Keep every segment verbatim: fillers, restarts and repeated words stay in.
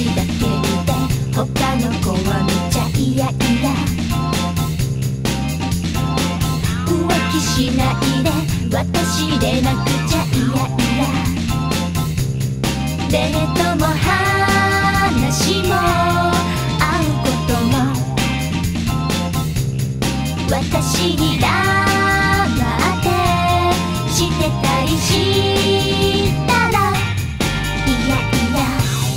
だけで他の子はめっちゃイヤイヤ。浮気しないで私でなくちゃイヤイヤ。デートも話も会うことも私に黙ってしてたりしたらイヤイヤ。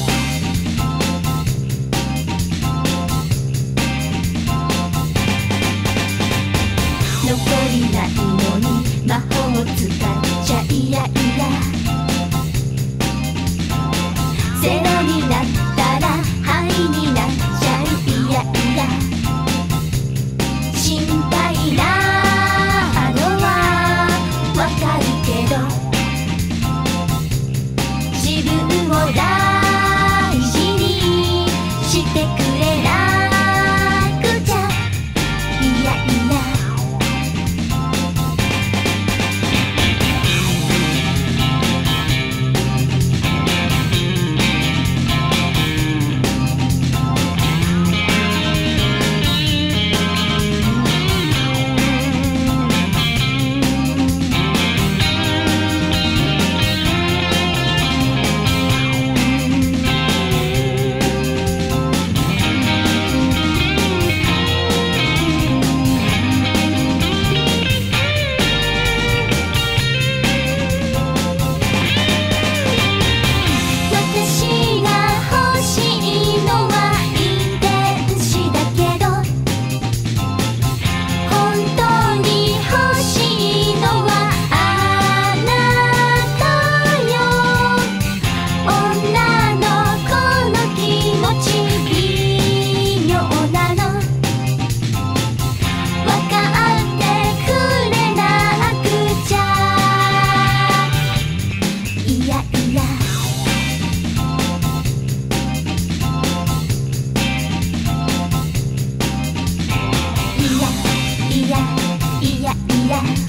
残りないのに魔法使っちゃイヤイヤ。ゼロになったらハイになっちゃうイヤイヤ。心配なのはわかるけど自分を大事にしてくれなくちゃイヤイヤ。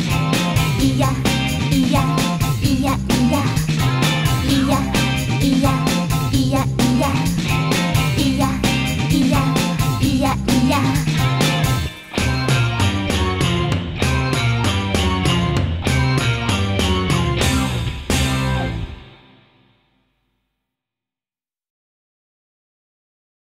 いやいやいやいやいやいや